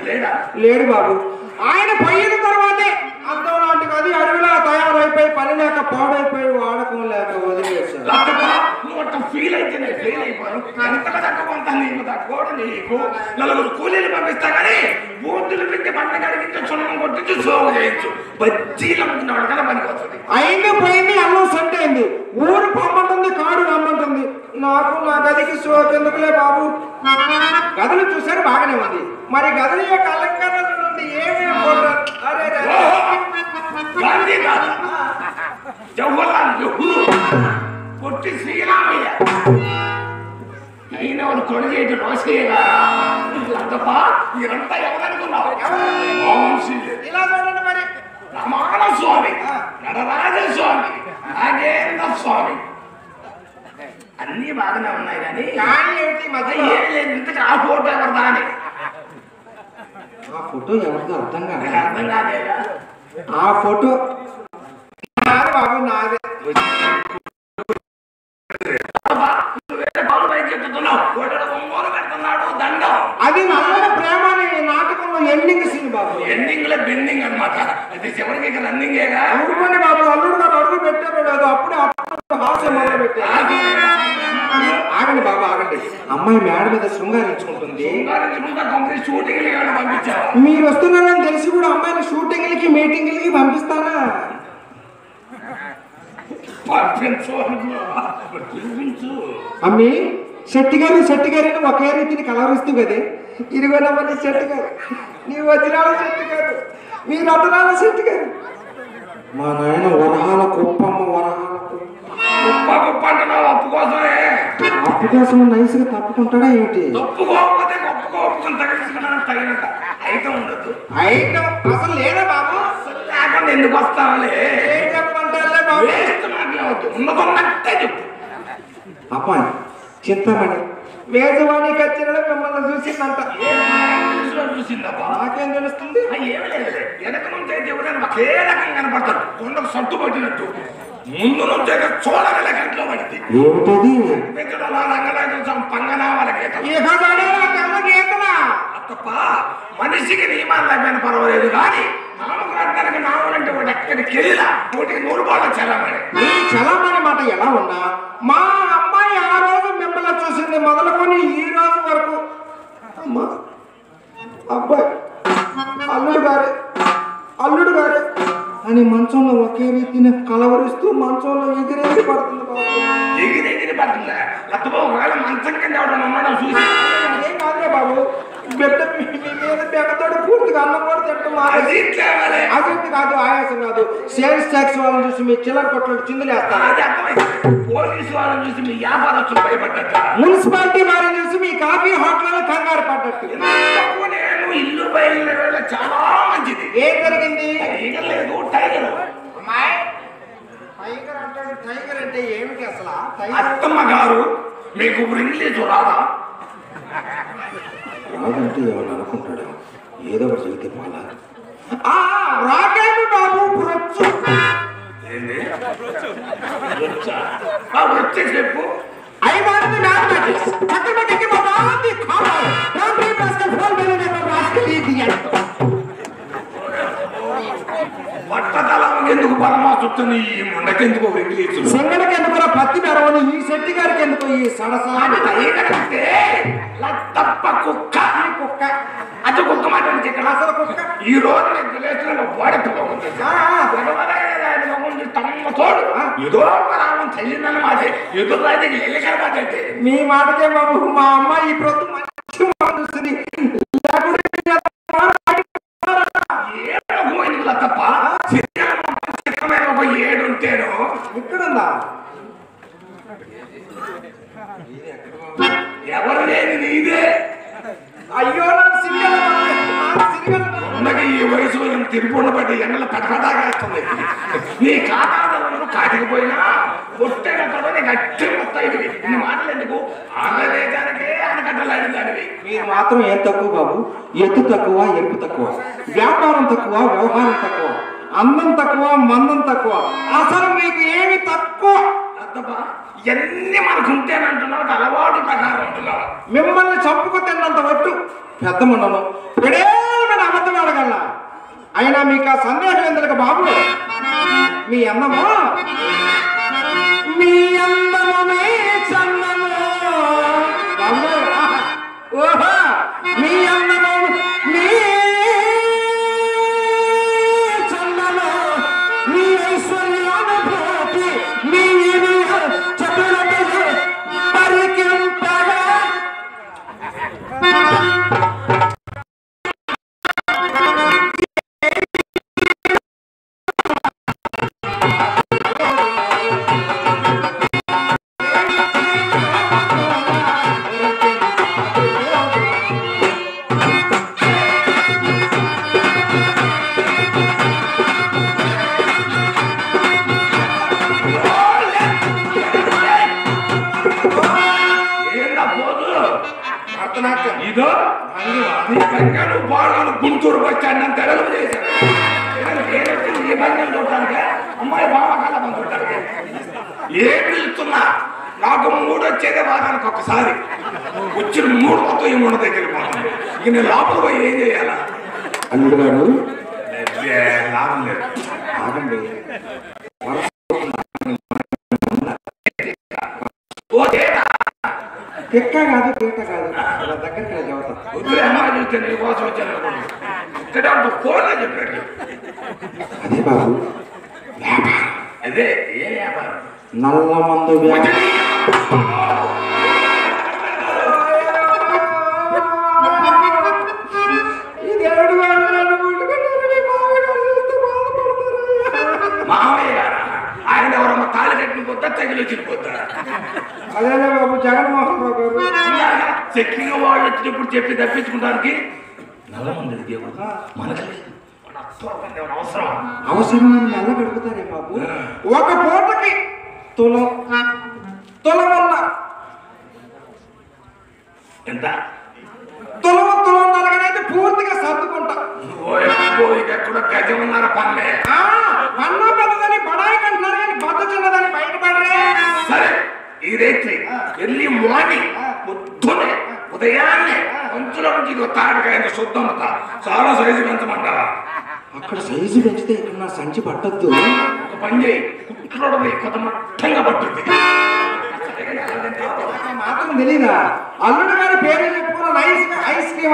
లేడు బాబు. ఆయన పోయిన తర్వాతే అర్థం లాంటి గది అడవిలా తయారైపోయి పని లేక పాడైపోయి వాడకం లేక వదిలేశారు. ఫీల్ అయితేనే ఫెయిల్ అయిపోయాను. ఎంతగా తక్కువ నీకు తక్కువ నీకు నలుగురు కూలీలు పంపిస్తా కానీ బోర్డులు పెట్టి పంట కడిగించు చున్నం కొట్టించు సోగు చేయొచ్చు. బజ్జీలు అమ్ముకున్నాడు కదా పనికి వస్తుంది. అయింది పోయింది అన్నం సంటే అయింది. ఊరు పొమ్మంటుంది కాడు రమ్మంటుంది. నాకు నా గదికి సోకు ఎందుకులే బాబు. గదులు చూసారు బాగానే ఉంది. మరి గదుల యొక్క అలంకరణ నుండి ఏమేమి గాంధీ కాదు జవహర్లాల్ నెహ్రూ పొట్టి శ్రీరామయ్య అయిన వాడు కొడుకు రోసయ్యగా అంతపా మీరంతా ఎవరనుకున్నావు? ఇలా చూడండి మరి. రమాణ స్వామి, నడరాజ స్వామి, నాగేంద్ర స్వామి అన్నీ బాగానే ఉన్నాయి కానీ ఏమిటి మధ్య ఏం లేదు. ఇంతకు ఆ ఫోటో ఎవరిదా అని. ఆ ఫోటో ఎవరిదో అర్థం అర్థం కాదేగా. ఆ ఫోటో బాబు నాదే. అది నల్లన ప్రేమ నాటకంలో ఎండింగ్ సీన్ బాబు. ఎండింగ్ లో బెండింగ్ అనమాట. అది చివరికి రన్నింగేగా. అవునండి బాబు. అల్లుడు గారు అడుగు పెట్టారు లేదు. అప్పుడే హాస్యం మొదలు పెట్టారు. ఆగండి బాబు ఆగండి. అమ్మాయి మేడ మీద శృంగారించుకుంటుంది. మీరు వస్తున్నారని తెలిసి కూడా అమ్మాయిని షూటింగ్లకి మీటింగ్లకి పంపిస్తారా? అమ్మి శెట్టి గారిని ఒకే రీతిని కలవరిస్తూ కదే. ఇరుగొనమని శెట్టి గారు, నీ వజ్రాల శెట్టి గారు, మీ రతనాల శెట్టి గారు. మా నాయన వరహాల కుప్పమ్మ అప్పు కోసం నైస్గా తప్పుకుంటాడా ఏమిటి? అసలు లేదా బాబు? ఎందుకు వస్తావులే చెప్పంటారులే బాబు. అమ్మాయి చింతమణి వేదవాణి కచ్చిరలో మిమ్మల్ని చూసిందంట. నాకేం తెలుస్తుంది? వెనక నుంచి అయితే ఎవరైనా ఒకే రకం కనపడతారు. కొండకు సట్టు పట్టినట్టు ముందు నుంచి చూడగల గంటలో పడింది. ఏమిటది? తప్ప మనిషికి నియమాలు అయిపోయిన పర్వాలేదు కానీ నామకార్థానికి నామాలంటే వాడు ఎక్కడికి వెళ్ళినా ఒకటి 100 రూపాయలు చలామణి. ఈ చలామణి మాట ఎలా ఉన్నా మా అమ్మాయి ఆ రోజు మిమ్మల్ని చూసింది మొదలుకొని ఈ రోజు వరకు అమ్మా అబ్బాయి అల్లుడు గారే అని మంచంలో ఒకే రీతిని కలవరిస్తూ మంచంలో ఎగిరెగిరి పడుతుంది బాబు. ఎగిరెగిరి పడుతుందా? ఒకవేళ మంచం కింద ఎవడన్నా ఉన్నాడో చూసి ఏం కాదులే బాబు. బిడ్డ మీ మీద బెక్కతోడు పూర్తిగా అన్నం కూడా తింటాం. అజంతి కాదు, ఆయాసం కాదు. సేల్స్ ట్యాక్స్ వాళ్ళని చూసి మీ చిల్లర కొట్లు చిందులేస్తారు. పోలీసు వాళ్ళని చూసి మీ వ్యాపారస్తులు భయపడ్డట్టు, మున్సిపాలిటీ వారిని చూసి మీ కాఫీ హోటల్ కంగారు పడ్డట్టు. నేను ఇల్లు బయలుదేరే చాలా మంచిది. ఏం జరిగింది? టైగర్ లేదు, టైగర్. టైగర్ అంటాడు. టైగర్ అంటే ఏమిటి అసలు? అత్తమ్మ గారు మీకు ఇంగ్లీషు రాదా? రాదంటే ఎవరు అనుకుంటాడు. ఏదో ఒకటి చదివితే పోలా. రాకేమి బాబు వచ్చే చెప్పు. ఎందుకు బలమా చుట్టని ముండకెందుకు ఇంగ్లీషు సింగడికెందుకు పత్తి మెరవని ఈ శెట్టి గారికి ఎందుకు ఈ సడసంటే తప్ప కుక్క అది కుక్క మాట అసలు కుక్క ఈ రోజు తమ్మతోడు ఏదో రావడం చెల్లిందని మాట ఎదురైతే వెళ్ళి కనపడంటే మీ మాటకే బాబు. మా అమ్మాయి ఈ ప్రొద్దు మంచి చూస్తుంది. తప్ప ఒక 7 ఉంటేను ఇక్కడుందా? ఎవరు లేని నీదే. అయ్యో నాకు సిరిగల ఈ వయసు తిరుపూర్ణ పట్టి ఎండలు పెద్దదాగేస్తుంది. నీ ఖాతాదారులను కాటికిపోయినా పొట్టైన తర్వాత గట్టి వస్తాయి. ఇన్ని మాటలు ఎందుకు? ఆంధ్రదేశానికే ఆనకట్టలాంటి దానివి. మీరు మాత్రం ఏం తక్కువ బాబు? ఎత్తు తక్కువ, ఎరుపు తక్కువ, వ్యాపారం తక్కువ, వ్యవహారం తక్కువ, అందం తక్కువ, మందం తక్కువ. అసలు మీకు ఏమి తక్కువ? ఎన్ని మనకు ఉంటేనంటున్నావు, అలవాటు ప్రకారం ఉంటున్నావు. మిమ్మల్ని చంపుకు తిన్నంత వట్టు పెద్ద మండలం నేను అబద్ధం అడగల. అయినా మీకు ఆ సందేహం ఎందుకు బాబు? మీ అందము మీ చందము బాబు. ఓహో మీ అందము మీ చందము మీ ఐశ్వర్యానుభూతి మీ చతురతలు పరికింపగా ఇదో బాగా గుంటూరు బస్ స్టాండ్ అంత ఎడలు చేశారు. ఈ బంధం చూడటానికి అమ్మాయి బాగా కలపం చూడటానికి ఏం పిలుస్తున్నా నాకు మూడు వచ్చేదే వారానికి ఒకసారి వచ్చిన మూడు మొత్తం ఈ మూడు దగ్గరికి పోతుంది. ఇక నేను లోపల పోయి ఏం చేయాలా? అల్లుడు గారు లాభం లేదు. ఆగండి. తిక్క కాదు తీట కాదు దగ్గరికి చదువుతా. వద్దులే అమ్మాయి చూస్తే నీ కోసం వచ్చాను ఇక్కడ ఫోన్లో చెప్పాడు. అదే బాబు అదే ఏ వ్యాపారం? నల్ల మందు వ్యాపారం. మామయ్య గారా? ఆయన ఎవరమ్మ తాళి కట్టిన పోతా తగిలి వచ్చిన పోతా? అదే బాబు జగన్మోహన్ రావు గారు చెక్కింగ్ వాళ్ళు వచ్చినప్పుడు చెప్పి తప్పించుకోవడానికి నల్లమంది దేవుడు మనకి అవసరం. అవసరమని నెల గడుపుతారే బాబు. ఒక పూటకి తులమన్న ఎంత? తులం నలగనైతే పూర్తిగా సర్దుకుంటా. ఎక్కడ గజం ఉన్నారా పన్నే? అన్న పెద్దదని బడాయి కంటున్నారు కానీ బద్ద చిన్నదని బయటపడరే. సరే ఈ రేట్లు ఎర్లీ మార్నింగ్ పొద్దునే ఉదయాన్నే కొంచెంలో నుంచి ఇది తాడకాయ శుద్ధం చాలా సైజు పెంచమంటారా? అక్కడ సైజు పెంచితే ఇక్కడ నా సంచి పట్టద్దు. ఒక పని చేయి, కుట్లో కొత్త మొత్తంగా పట్టుద్ది. మాత్రం తెలీదా? అల్లుడు గారి పేరు చెప్పుకున్న ఐస్ క్రీమ్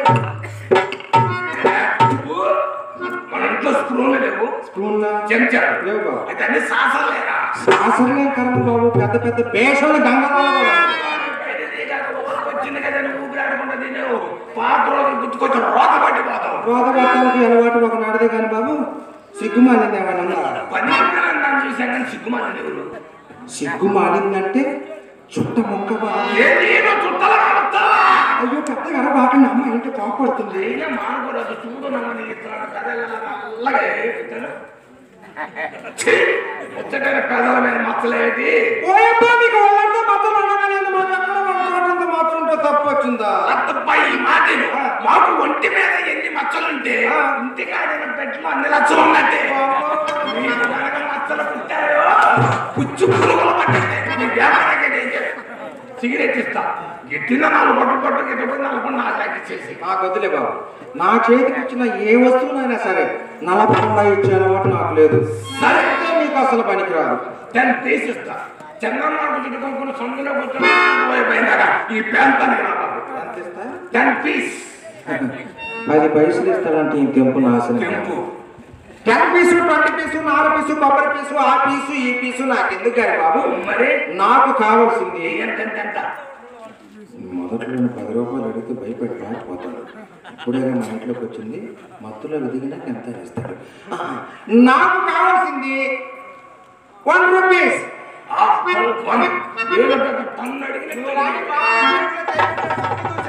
మన ఇంట్లో స్పూన్లు లేవు. స్పూన్లా చెంచాలు లేవు బాబు. అయితే అన్ని సాసలు లేరా? సాసలే కరెక్ట్ బాబు. పెద్ద పెద్ద బేషాలు గంగలో వచ్చింది కదా ఊపిరాడకుండా తినేవు. పాత రోజులు గుర్తుకొచ్చి రోత పట్టిపోతావు. రోత పట్టాలకి అలవాటు ఒక నాడదే కానీ బాబు. సిగ్గుమాలింది ఏమన్నా? పని నన్ను చూసాను కానీ సిగ్గుమాలి ఎవరు? సిగ్గుమాలిందంటే చుట్ట మొక్క బాబు. చుట్టాలా? అయ్యో పెద్దగా బాగా అమ్మ ఏంటో కోపడుతుంది. మానకూడదు చూడు నమ్మని ముచ్చటైన పెదల మీద మచ్చలేది. మీకు వాళ్ళంతా మచ్చలు ఉండగానే మాత్రం తప్పు వచ్చిందా? తప్పై మాటలు మాకు ఒంటి మీద ఎన్ని మచ్చలుంటే ఇంటికాడిన పెట్టిన అన్ని లచ్చలు ఉన్నట్టే. మీకు కనుక మచ్చలు పుట్టాయో పుచ్చు పురుగులు పట్టండి. మీ వ్యాపారానికి సిగరెట్ ఇస్తా ఎట్టిన 4 పట్టు ఎటువంటి 4 ఇచ్చేసి నాకు వద్దులే బాబు. నా చేతికి వచ్చిన ఏ వస్తువునైనా సరే నలపకుండా ఇచ్చే అలవాటు నాకు లేదు. సరే మీకు అసలు పనికిరాదు. 10 పీస్ ఇస్తా. చంద్రబాబు చుట్టుకొనుకుని సొంతలో కూర్చొని ఈ ప్యాంట్ అని 10 పీస్ 10 పైసలు ఇస్తాడంటే ఈ తెంపు నాశనం. 10 పీసు 20 పీసు 4 పీసు కొబ్బరి పీసు ఆ పీసు ఈ పీసు నాకు ఎందుకు కానీ బాబు. మరి నాకు కావాల్సింది ఎంత? మొదట్లో 10 రూపాయలు అడిగితే భయపడి పారిపోతాడు. ఇప్పుడైనా మా ఇంట్లోకి వచ్చింది మత్తులో వెదిగినాక ఎంత ఇస్తాడు. నాకు కావాల్సింది 1 రూపీస్. పన్ను అడిగిన